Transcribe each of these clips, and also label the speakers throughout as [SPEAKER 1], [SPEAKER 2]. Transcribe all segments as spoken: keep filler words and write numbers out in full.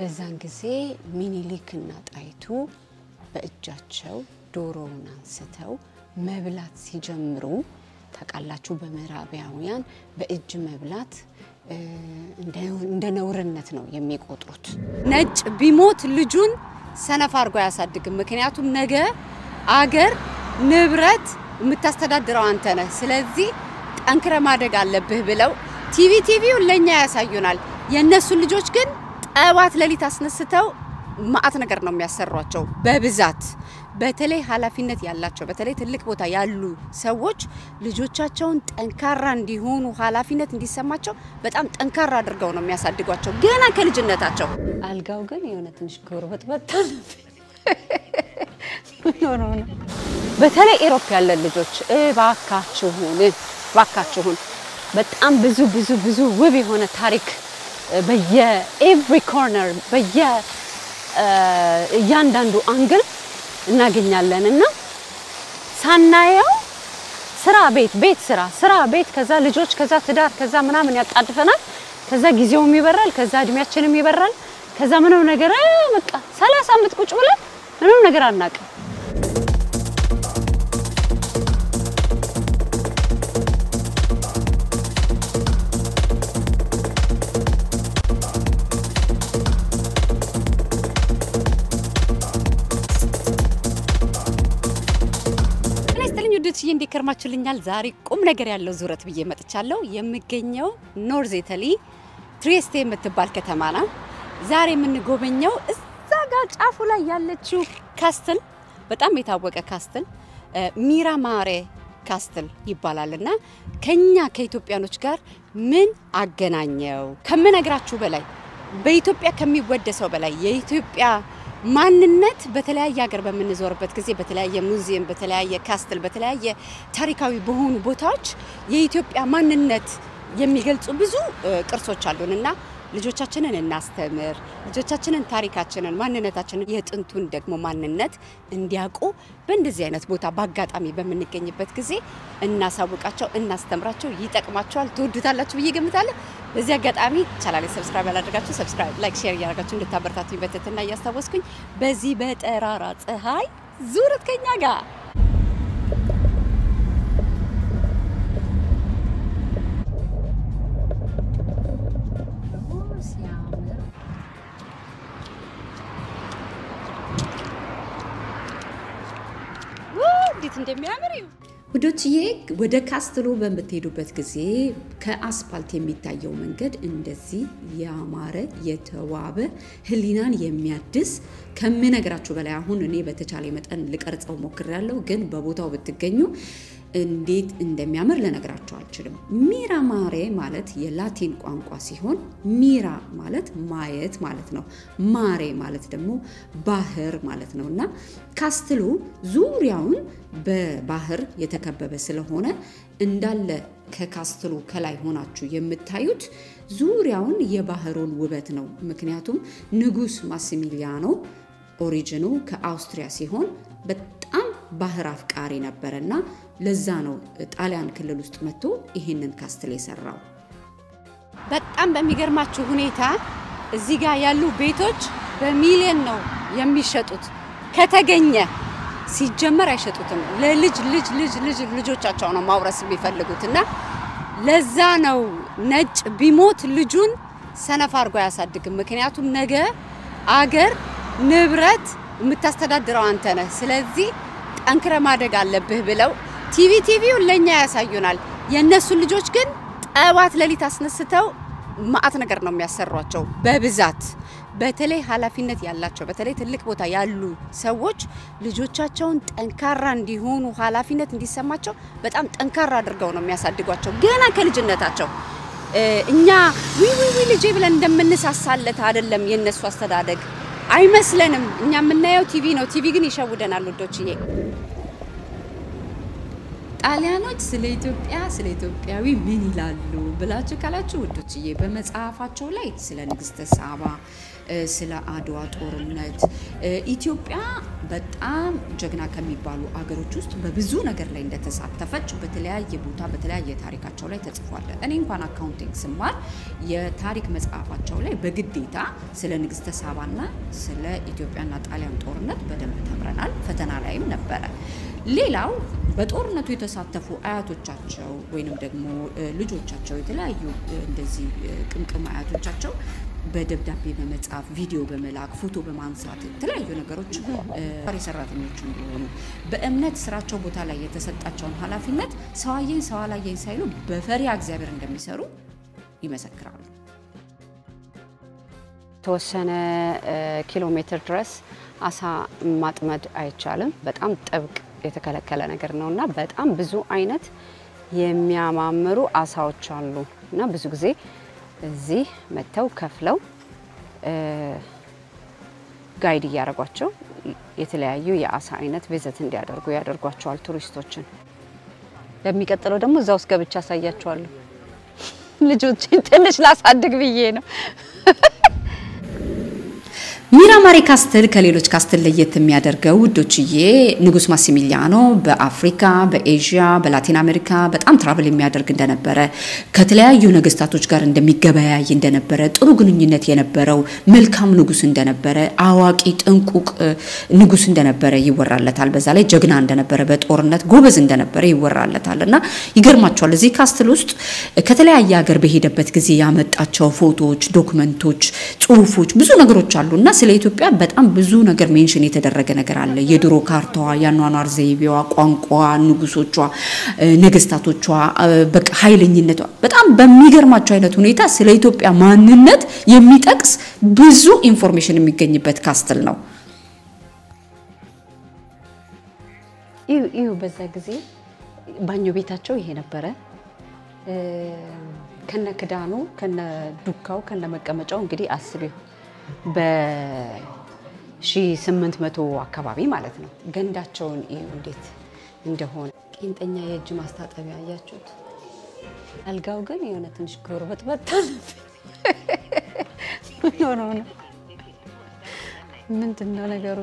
[SPEAKER 1] በዛን ጊዜ ሚኒሊክና ጣይቱ በእጃቸው ዶሮውን አንስተው መብላት ሲጀምሩ ታቃላችሁ በመራቢያውያን በእጅ መብላት እንደ ነውርነት ነው የሚቆጥሩት ነጭ ቢሞት ልጁን ሰነፍ አርጎ ያሳድግም ምክንያቱም ነገ አገር ንብረት የምታስተዳድረው አንተ ነህ ስለዚህ ጠንክረ ማደግ አለብህ ብለው ቲቪ ቲቪው ለኛ ያሳዩናል የነሱ ልጆች ግን ጠዋት ለሊት አስነስተው ማአት ነገር ነው የሚያሰሯቸው በብዛት በተለይ ኃላፊነት ያላቸው በተለይ ትልቅ ቦታ ያሉ ሰዎች ልጆቻቸውን ጠንካራ እንዲሆኑ ኃላፊነት እንዲሰማቸው በጣም ጠንካራ አድርገው ነው የሚያሳድጓቸው ገና ከልጅነታቸው አልጋው ግን የሆነ ትንሽ ጎርበት በጣም ኖ ኖ ኖ በተለይ ኢሮፕ ያለ ልጆች እባካችሁን ባካችሁን በጣም ብዙ ብዙ ብዙ ውብ የሆነ ታሪክ በየ ኤቭሪ ኮርነር በየ ያንዳንዱ አንግል እናገኛለንና ሳናየው ስራ ቤት ቤት ስራ ስራ ቤት ከዛ ልጆች ከዛ ትዳር ከዛ ምናምን ያጣድፈናል ከዛ ጊዜውም ይበራል ከዛ እድሜያችንም ይበራል ከዛ ምንም ነገር በቃ ሰላሳ አመት ቁጭ ብለን ምንም ነገር አናውቅም እንዴ ከርማችሁልኛል ዛሬ ቁም ነገር ያለው ዙረት ብዬ መጥቻለሁ የምገኘው ኖርዝ ኢታሊ ትሪስቴ የምትባል ከተማ ነው ዛሬ ምን ጎበኘው እዛ ጋር ጫፉ ላይ ያለችው ካስትል በጣም የታወቀ ካስትል ሚራማሬ ካስትል ይባላልና ከኛ ከኢትዮጵያኖች ጋር ምን አገናኘው ከመነግራችሁ በላይ በኢትዮጵያ ከሚወደሰው በላይ የኢትዮጵያ ማንነት በተለያየ ሀገር በመንዞርበት ጊዜ በተለያየ ሙዚየም በተለያየ ካስትል በተለያየ ታሪካዊ በሆኑ ቦታዎች የኢትዮጵያ ማንነት የሚገልጹ ብዙ ቅርሶች አሉንና ልጆቻችንን እናስተምር ልጆቻችንን ታሪካችንን ማንነታችንን የጥንቱን ደግሞ ማንነት እንዲያውቁ በእንደዚህ አይነት ቦታ ባጋጣሚ በመንገኝበት ጊዜ እናሳውቃቸው እናስተምራቸው ይጠቅማቸዋል ትወዱታላችሁ ብዬ ገምታለሁ በዚህ አጋጣሚ ቻናሌ ሰብስክራይብ ያላደረጋችሁ ሰብስክራይብ ላይክ ሼር ያደርጋችሁ እንድታበረታቱኝ በትህትና ያስታወስኩኝ በዚህ በጠራራ ፀሐይ ዙረት ከኛ ጋር እንዴት እንደሚያምር እዩ ወዶችዬ ወደ ካስትሉ በመተሄዱበት ጊዜ ከአስፋልት የሚታየው መንገድ እንደዚህ ያማረ የተዋበ ህሊናን የሚያድስ ከመነግራችሁ በላይ አሁን እኔ በተቻለ መጠን ልቀርጸው ሞክራለሁ ግን በቦታው ብትገኙ እንዴት እንደሚያምር ለነግራችሁ አልችልም ሚራማሬ ማለት የላቲን ቋንቋ ሲሆን ሚራ ማለት ማየት ማለት ነው ማሬ ማለት ደግሞ ባህር ማለት ነውና ካስትሉ ዙሪያውን በባህር የተከበበ ስለሆነ እንዳለ ከካስትሉ ከላይ ሆናችሁ የምታዩት ዙሪያውን የባህሩን ውበት ነው ምክንያቱም ንጉስ ማሲሚሊያኖ ኦሪጂኑ ከአውስትሪያ ሲሆን በጣም ባህር አፍቃሪ ነበርና ለዛ ነው ጣሊያን ክልል ውስጥ መጥቶ ይሄንን ካስትል የሰራው በጣም በሚገርማችሁ ሁኔታ እዚህ ጋር ያሉ ቤቶች በሚሊዮን ነው የሚሸጡት ከተገኘ ሲጀመር አይሸጡትም ለልጅ ልጅ ልጅ ልጅ ልጆቻቸው ነው ማውረስ የሚፈልጉትና ለዛ ነው ነጭ ቢሞት ልጁን ሰነፍ አርጎ ያሳድግም ምክንያቱም ነገ አገር ንብረት የምታስተዳድረው አንተ ነህ ስለዚህ ጠንክረ ማደግ አለብህ ብለው ቲቪ ቲቪው ለኛ ያሳዩናል የነሱ ልጆች ግን ጠዋት ለሊት አስነስተው ማአት ነገር ነው የሚያሰሯቸው በብዛት በተለይ ኃላፊነት ያላቸው በተለይ ትልቅ ቦታ ያሉ ሰዎች ልጆቻቸውን ጠንካራ እንዲሆኑ ኃላፊነት እንዲሰማቸው በጣም ጠንካራ አድርገው ነው የሚያሳድጓቸው ገና ከልጅነታቸው እኛ ዊ ዊ ዊ ልጄ ብለን እንደምንሳሳለት አይደለም የነሱ አስተዳደግ አይመስለንም እኛ ምናየው ቲቪ ነው ቲቪ ግን ይሸውደናል ወዶችዬ ጣሊያኖች ስለ ኢትዮጵያ ስለ ኢትዮጵያዊ ምን ይላሉ ብላችሁ ካላችሁ ወዶችዬ በመጽሐፋቸው ላይ ስለ ንግስተ ሳባ ስለ አድዋ ጦርነት ኢትዮጵያ በጣም ጀግና ከሚባሉ አገሮች ውስጥ በብዙ ነገር ላይ እንደተሳተፈች በተለያየ ቦታ በተለያየ ታሪካቸው ላይ ተጽፏል እኔ እንኳን አካውንቲንግ ስማር የታሪክ መጽሐፋቸው ላይ በግዴታ ስለ ንግስተ ሳባና ስለ ኢትዮጵያና ጣሊያን ጦርነት በደንብ ተምረናል ፈተና ላይም ነበረ ሌላው በጦርነቱ የተሳተፉ አያቶቻቸው ወይንም ደግሞ ልጆቻቸው የተለያዩ እንደዚህ ቅምቅም አያቶቻቸው በደብዳቤ በመጻፍ ቪዲዮ በመላክ ፎቶ በማንሳት የተለያዩ ነገሮች ፈሪ ሰራተኞች እንደሆኑ በእምነት ስራቸው ቦታ ላይ የተሰጣቸውን ኃላፊነት ሰዋየን ሰዋላየን ሳይሉ በፈሪያ እግዚአብሔር እንደሚሰሩ ይመሰክራሉ
[SPEAKER 2] ተወሰነ ኪሎ ሜትር ድረስ አሳ ማጥመድ አይቻልም በጣም ጥብቅ የተከለከለ ነገር ነውና በጣም ብዙ አይነት የሚያማምሩ አሳዎች አሉ እና ብዙ ጊዜ እዚህ መተው ከፍለው ጋይድ ያረጋቸው የተለያዩ የአሳ አይነት ቪዚት እንዲያደርጉ ያደርጓቸዋል ቱሪስቶችን በሚቀጥለው ደግሞ እዛው ውስጥ ገብቻ ያሳያቸዋለሁ ልጆችን ትንሽ ላሳድግ ብዬ ነው
[SPEAKER 1] ሚራማሪ ካስትል ከሌሎች ካስትል ለየት የሚያደርገው ውዶችዬ ንጉስ ማሲሚሊያኖ በአፍሪካ በኤዥያ በላቲን አሜሪካ በጣም ትራቨል የሚያደርግ እንደነበረ ከተለያዩ ነገስታቶች ጋር እንደሚገበያይ እንደነበረ ጥሩ ግንኙነት የነበረው መልካም ንጉስ እንደነበረ አዋቂ ጥንቁቅ ንጉስ እንደነበረ ይወራለታል በዛ ላይ ጀግና እንደነበረ በጦርነት ጎበዝ እንደነበረ ይወራለታልና ይገርማቸዋል እዚህ ካስትል ውስጥ ከተለያየ ሀገር በሄደበት ጊዜ ያመጣቸው ፎቶዎች ዶክመንቶች ጽሁፎች ብዙ ነገሮች አሉና ስለ ኢትዮጵያ በጣም ብዙ ነገር ሜንሽን የተደረገ ነገር አለ የድሮ ካርታዋ ያኗኗር ዘይቤዋ ቋንቋዋ ንጉሶቿ ነገስታቶቿ በቃ ኃይለኝነቷ በጣም በሚገርማቸው አይነት ሁኔታ ስለ ኢትዮጵያ ማንነት የሚጠቅስ ብዙ ኢንፎርሜሽን የሚገኝበት ካስትል ነው
[SPEAKER 2] እዩ እዩ በዛ ጊዜ ባኞ ቤታቸው ይሄ ነበረ ከነ ክዳኑ ከነ ዱካው ከነ መቀመጫው እንግዲህ አስቢው በ1800 አካባቢ ማለት ነው ገንዳቸውን እዩ እንዴት እንደሆነ ቂንጠኛ የእጅ ማስታጠቢያ ያያችሁት አልጋው ግን የሆነ ትንሽ ጎርበት በጣም ኖ ኖ ኖ ምንድነው ነገሩ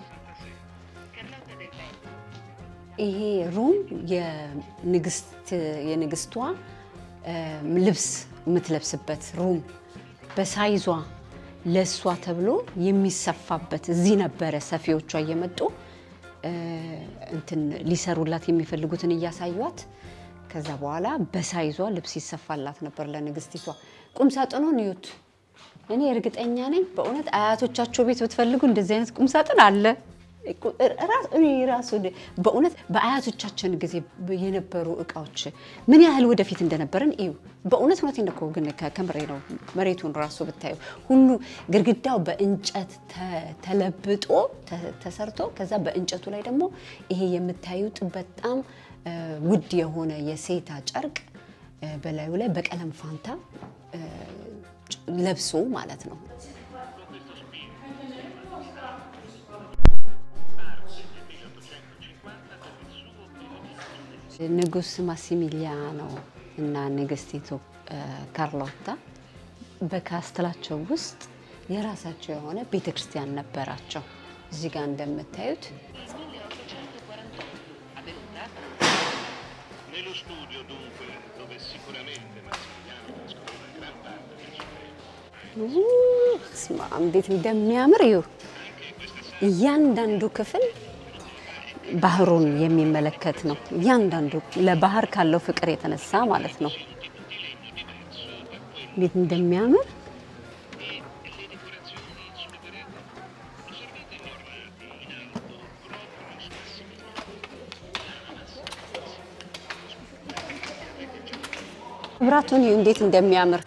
[SPEAKER 2] ይሄ ሩም የንግስት የንግስቷ ልብስ ምትለብስበት ሩም በሳይዟ ለሷ ተብሎ የሚሰፋበት እዚህ ነበር ሰፊዎቿ እየመጡ እንትን ሊሰሩላት የሚፈልጉትን ያሳዩት ከዛ በኋላ በሳይዟ ልብስ ይሰፋላት ነበር ለንግስቲቷ ቁም ሳጥኑን ይዩት እኔ እርግጠኛ ነኝ በእውነት አያቶቻቸው ቤት ብትፈልጉ እንደዚህ አይነት ቁም ሳጥን አለ ራስ እኔ ራስ በእውነት በአያቶቻችን ጊዜ የነበሩ እቃዎች ምን ያህል ወደፊት እንደነበረን እዩ በእውነት ነው ተንደኮ ግን ከመሬ ነው መሬቱን ራሱ ብታዩ ሁሉ ግርግዳው በእንጨት ተለብጦ ተሰርቶ ከዛ በእንጨቱ ላይ ደግሞ ይሄ የምታዩት በጣም ውድ የሆነ የሴታ ጨርቅ በላዩ ላይ በቀለም ፋንታ ለብሶ ማለት ነው ንጉስ ማሲሚሊያኖ እና ንግስቲቱ ካርሎታ በካስትላቸው ውስጥ የራሳቸው የሆነ ቤተክርስቲያን ነበራቸው እዚህ ጋር እንደምታዩት
[SPEAKER 3] nello studio dunque dove sicuramente Massimiliano scopriva gran parte del suo
[SPEAKER 2] ስማ እንዴት እንደሚያምር እዩ እያንዳንዱ ክፍል ባህሩን የሚመለከት ነው ያንዳንዱ ለባህር ካለው ፍቅር የተነሳ ማለት ነው እንዴት እንደሚያምር ብራቱን እንዴት እንደሚያምር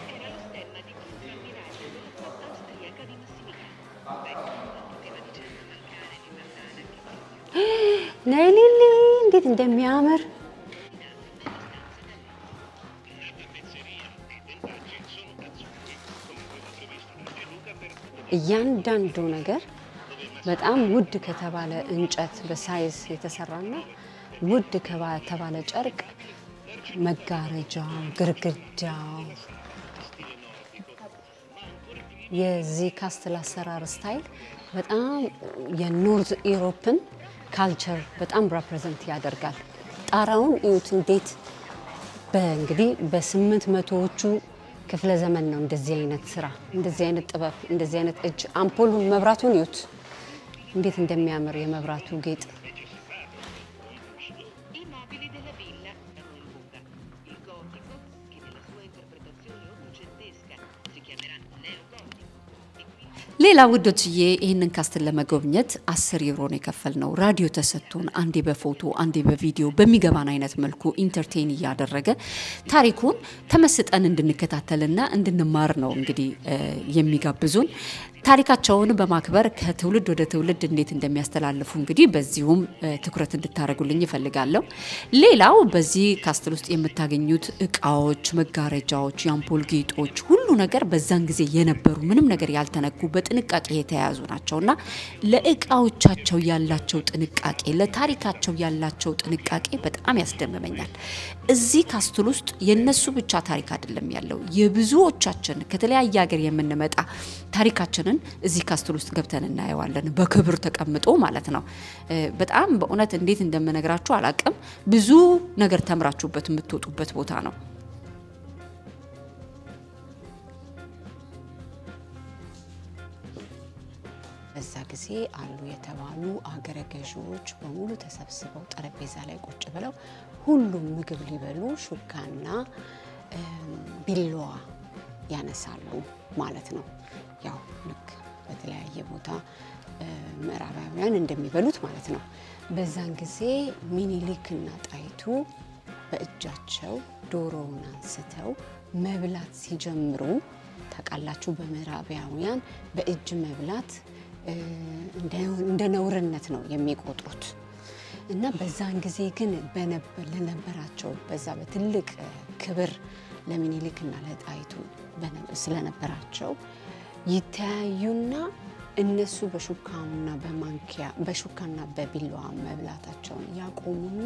[SPEAKER 2] ናይሊሊ እንዴት እንደሚያምር እያንዳንዱ ነገር በጣም ውድ ከተባለ እንጨት በሳይዝ የተሰራና ውድ ከተባለ ጨርቅ መጋረጃው ግርግዳው የዚህ ካስትል አሰራር ስታይል በጣም የኖርዝ ኢሮፕን ካልቸር በጣም ሪፕሬዘንት ያደርጋል ጣራውን እዩት እንዴት በእንግዲህ በስምንት መቶዎቹ ክፍለ ዘመን ነው እንደዚህ አይነት ስራ እንደዚህ አይነት ጥበብ እንደዚህ አይነት እጅ አምፖሉን መብራቱን እዩት እንዴት እንደሚያምር የመብራቱ ጌጥ
[SPEAKER 1] ሌላ ውዶችዬ ይሄንን ካስትል ለመጎብኘት አስር ዩሮ ነው የከፈልነው ራዲዮ ተሰጥቶን አንዴ በፎቶ አንዴ በቪዲዮ በሚገባን አይነት መልኩ ኢንተርቴይን ያደረገ ታሪኩን ተመስጠን እንድንከታተልና እንድንማር ነው እንግዲህ የሚጋብዙን ታሪካቸውን በማክበር ከትውልድ ወደ ትውልድ እንዴት እንደሚያስተላልፉ እንግዲህ በዚሁም ትኩረት እንድታረጉልኝ ይፈልጋለሁ ሌላው በዚህ ካስትል ውስጥ የምታገኙት እቃዎች መጋረጃዎች ያምፖል ጌጦች ሁሉ ነገር በዛን ጊዜ የነበሩ ምንም ነገር ያልተነኩ በጥንቃቄ የተያዙ ናቸውና ለእቃዎቻቸው ያላቸው ጥንቃቄ ለታሪካቸው ያላቸው ጥንቃቄ በጣም ያስደምመኛል እዚህ ካስትል ውስጥ የነሱ ብቻ ታሪክ አይደለም ያለው የብዙዎቻችን ከተለያየ ሀገር የምንመጣ ታሪካችንን እዚህ ካስትል ውስጥ ገብተን እናየዋለን በክብር ተቀምጦ ማለት ነው በጣም በእውነት እንዴት እንደምነግራችሁ አላቀም ብዙ ነገር ተምራችሁበት የምትወጡበት ቦታ ነው በዛ ጊዜ አሉ የተባሉ አገረ ገዢዎች በሙሉ ተሰብስበው ጠረጴዛ ላይ ቁጭ ብለው ሁሉም ምግብ ሊበሉ ሹካና ቢላዋ ያነሳሉ ማለት ነው ያው ልክ በተለያየ ቦታ ምዕራባውያን እንደሚበሉት ማለት ነው በዛን ጊዜ ሚኒሊክና ጣይቱ በእጃቸው ዶሮውን አንስተው መብላት ሲጀምሩ ተቃላችሁ በምዕራባውያን በእጅ መብላት እንደ ነውርነት ነው የሚቆጥሩት እና በዛን ጊዜ ግን በነበር ለነበራቸው በዛ በትልቅ ክብር ለሚኒሊክና ለጣይቱ ስለነበራቸው ይታዩና እነሱ በሹካና በማንኪያ በሹካና በቢላዋ መብላታቸውን ያቆሙና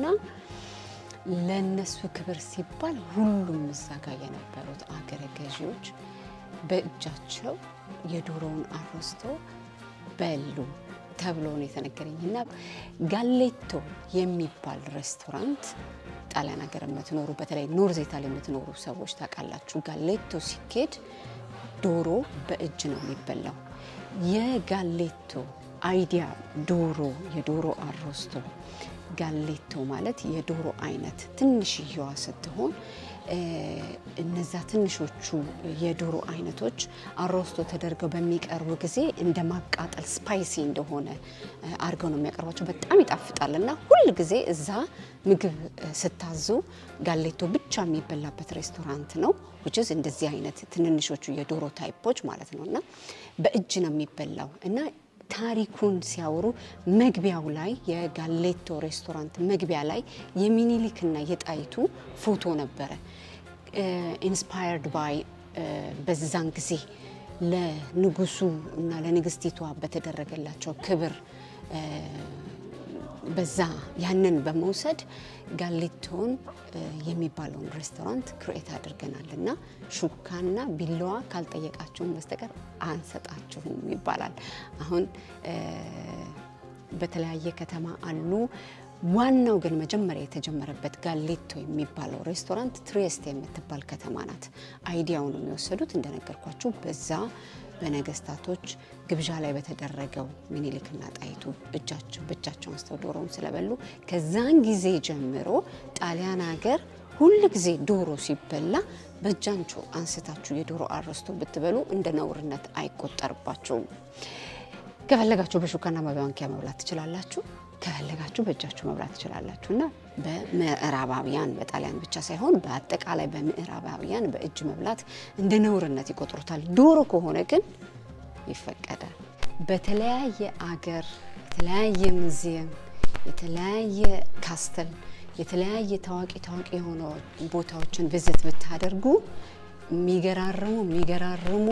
[SPEAKER 1] ለነሱ ክብር ሲባል ሁሉም እዛጋ የነበሩት አገረ ገዢዎች በእጃቸው የዶሮውን አሮስቶ በሉ ተብሎ ነው የተነገረኝና ጋሌቶ የሚባል ሬስቶራንት ጣሊያን ሀገር የምትኖሩ በተለይ ኖርዝ ኢታሊ የምትኖሩ ሰዎች ታውቃላችሁ ጋሌቶ ሲኬድ ዶሮ በእጅ ነው የሚበላው የጋሌቶ አይዲያ ዶሮ የዶሮ አሮስቶ ጋሌቶ ማለት የዶሮ አይነት ትንሽዬዋ ስትሆን እነዛ ትንሾቹ የዶሮ አይነቶች አሮስቶ ተደርገው በሚቀርቡ ጊዜ እንደማቃጠል ስፓይሲ እንደሆነ አርገው ነው የሚያቀርባቸው በጣም ይጣፍጣልና ሁሉ ጊዜ እዛ ምግብ ስታዙ ጋሌቶ ብቻ የሚበላበት ሬስቶራንት ነው which is እንደዚህ አይነት ትንንሾቹ የዶሮ ታይፖች ማለት ነውና በእጅ ነው የሚበላው እና ታሪኩን ሲያወሩ መግቢያው ላይ የጋሌቶ ሬስቶራንት መግቢያ ላይ የሚኒሊክና የጣይቱ ፎቶ ነበረ ኢንስፓየርድ ባይ በዛን ጊዜ ለንጉሱ እና ለንግስቲቷ በተደረገላቸው ክብር በዛ ያንን በመውሰድ ጋሌቶን የሚባለውን ሬስቶራንት ክሬት አድርገናልና ሹካና ቢላዋ ካልጠየቃችሁን በስተቀር አንሰጣችሁም ይባላል አሁን በተለያየ ከተማ አሉ ዋናው ግን መጀመሪያ የተጀመረበት ጋሌቶ የሚባለው ሬስቶራንት ትሪስቴ የምትባል ከተማ ናት አይዲያውን የሚወሰዱት እንደነገርኳችሁ በዛ በነገስታቶች ግብዣ ላይ በተደረገው ሚኒሊክና ጣይቱ እጃቸው ብቻቸው አንስተው ዶሮውን ስለበሉ ከዛን ጊዜ ጀምሮ ጣሊያን ሀገር ሁሉ ጊዜ ዶሮ ሲበላ በእጃንቾ አንስታችሁ የዶሮ አሮስቶ ብትበሉ እንደ ነውርነት አይቆጠርባችሁም ከፈለጋችሁ በሹካና በማንኪያ መብላት ትችላላችሁ ከፈለጋችሁ በእጃችሁ መብላት ትችላላችሁና በምዕራባውያን በጣሊያን ብቻ ሳይሆን በአጠቃላይ በምዕራባውያን በእጅ መብላት እንደ ነውርነት ይቆጥሩታል ዶሮ ከሆነ ግን ይፈቀዳል በተለያየ አገር የተለያየ ሙዚየም የተለያየ ካስተል የተለያየ ታዋቂ ታዋቂ የሆኑ ቦታዎችን ቪዚት ብታደርጉ ሚገራርሙ ሚገራርሙ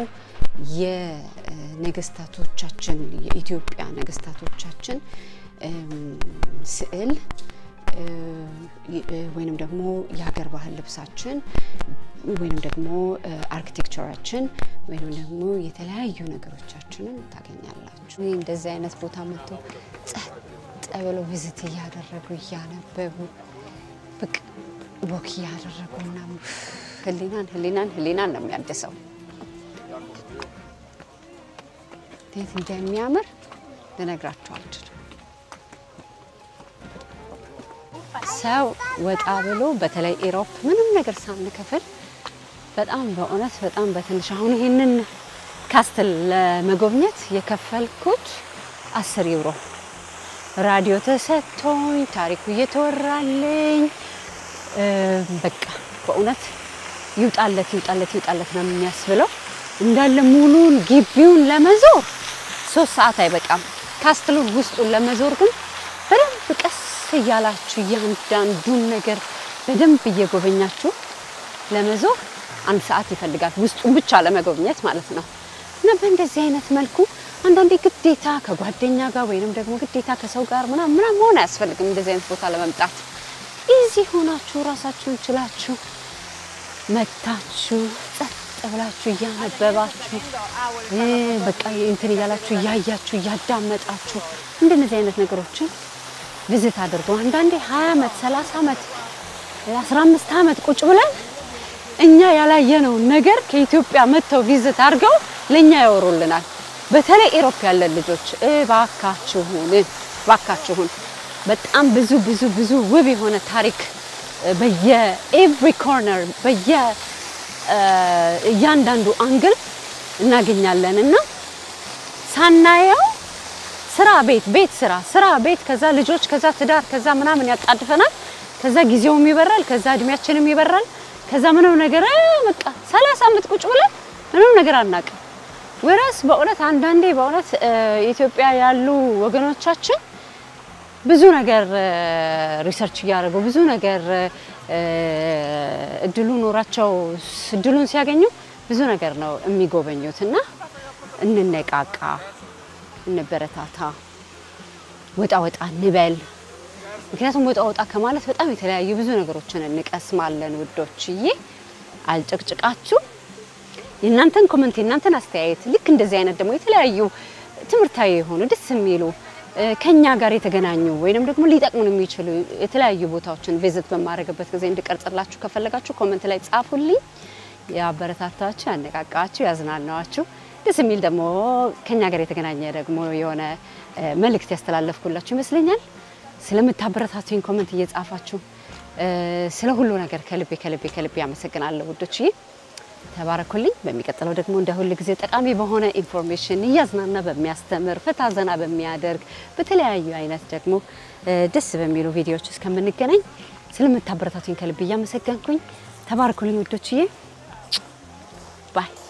[SPEAKER 1] የነገስታቶቻችን የኢትዮጵያ ነገስታቶቻችን ስዕል
[SPEAKER 2] ወይንም ደግሞ የሀገር ባህል ልብሳችን ወይንም ደግሞ አርኪቴክቸራችን ወይንም ደግሞ የተለያዩ ነገሮቻችንን ታገኛላችሁ እንደዚህ አይነት ቦታ መጥቶ ጸጥ ብሎ ቪዚት ያደረጉ ያነበቡ በቃ ወክ ያደረጉና ህሊናን ህሊናን ህሊናን ነው የሚያድሰው እንዴት እንደሚያምር ልነግራችሁ አልችልም ሰው ወጣ ብሎ በተለይ ኢሮፕ ምንም ነገር ሳንከፍል በጣም በእውነት በጣም በትንሽ አሁን ይሄንን ካስትል ለመጎብኘት የከፈልኩት አስር ዩሮ ራዲዮ ተሰጥቶኝ ታሪኩ እየተወራልኝ በቃ በእውነት ይውጣለት ይውጣለት ይውጣለት ነው የሚያስብለው እንዳለ ሙሉን ግቢውን ለመዞር ሶስት ሰዓት አይበቃም ካስትሉን ውስጡን ለመዞር ግን በደንብ ቀስ ያላችሁ ያንዳንዱን ነገር በደንብ እየጎበኛችሁ ለመዞር አንድ ሰዓት ይፈልጋል ውስጡን ብቻ ለመጎብኘት ማለት ነው እና በእንደዚህ አይነት መልኩ አንዳንዴ ግዴታ ከጓደኛ ጋር ወይንም ደግሞ ግዴታ ከሰው ጋር ምናምን ምናምን ሆነ ያስፈልግም እንደዚህ አይነት ቦታ ለመምጣት ኢዚ ሆናችሁ ራሳችሁን ችላችሁ መታችሁ ጸጥ ብላችሁ ያነበባችሁ በቃ እንትን ይያላችሁ ያያችሁ ያዳመጣችሁ እንደነዚህ አይነት ነገሮችን ቪዚት አድርጎ አንዳንዴ ሃያ አመት ሰላሳ አመት አስራ አምስት አመት ቁጭ ብለን እኛ ያላየነው ነገር ከኢትዮጵያ መተው ቪዚት አድርገው ለኛ ያወሩልናል በተለይ ኢሮፕ ያለ ልጆች እባካችሁን ባካችሁን በጣም ብዙ ብዙ ብዙ ውብ የሆነ ታሪክ በየ ኤቭሪ ኮርነር በየ ያንዳንዱ አንግል እናገኛለንና ሳናየው ስራ ቤት ቤት ስራ ስራ ቤት ከዛ ልጆች ከዛ ትዳር ከዛ ምናምን ያጣድፈናል ከዛ ጊዜውም ይበራል ከዛ እድሜያችንም ይበራል ከዛ ምንም ነገር በቃ ሰላሳ አመት ቁጭ ብለን ምንም ነገር አናውቅም ወራስ በእውነት አንዳንዴ በእውነት ኢትዮጵያ ያሉ ወገኖቻችን ብዙ ነገር ሪሰርች ያደርጉ ብዙ ነገር እድሉ ኖራቸው እድሉን ሲያገኙ ብዙ ነገር ነው የሚጎበኙትና እንነቃቃ እንበረታታ ወጣ ወጣ ንበል ምክንያቱም ወጣ ወጣ ከማለት በጣም የተለያዩ ብዙ ነገሮችን እንቀስማለን ውዶችዬ አልጨቅጭቃችሁ የናንተን ኮሜንት የናንተን አስተያየት ልክ እንደዚህ አይነት ደግሞ የተለያዩ ትምርታዊ የሆኑ ደስ የሚሉ ከኛ ጋር የተገናኙ ወይንም ደግሞ ሊጠቅሙን የሚችሉ የተለያዩ ቦታዎችን ቪዚት በማድረግበት ጊዜ እንድቀርጽላችሁ ከፈለጋችሁ ኮሜንት ላይ ጻፉልኝ ያበረታታችሁ ያነቃቃችሁ ያዝናናችሁ ደስ የሚል ደግሞ ከኛ ጋር የተገናኘ ደግሞ የሆነ መልእክት ያስተላልፍኩላችሁ ይመስለኛል ስለምታበረታቱኝ ኮሜንት እየጻፋችሁ ስለ ሁሉ ነገር ከልቤ ከልቤ ከልቤ ያመሰግናለሁ ውዶችዬ ተባረኩልኝ በሚቀጥለው ደግሞ እንደ ሁሉ ጊዜ ጠቃሚ በሆነ ኢንፎርሜሽን ያዝናና በሚያስተምር ፈታዘና በሚያደርግ በተለያዩ አይነት ደግሞ ደስ በሚሉ ቪዲዮዎች እስከምንገናኝ ስለምታበረታቱኝ ከልቤ ያመሰግንኩኝ ተባረኩልኝ ውዶችዬ ባይ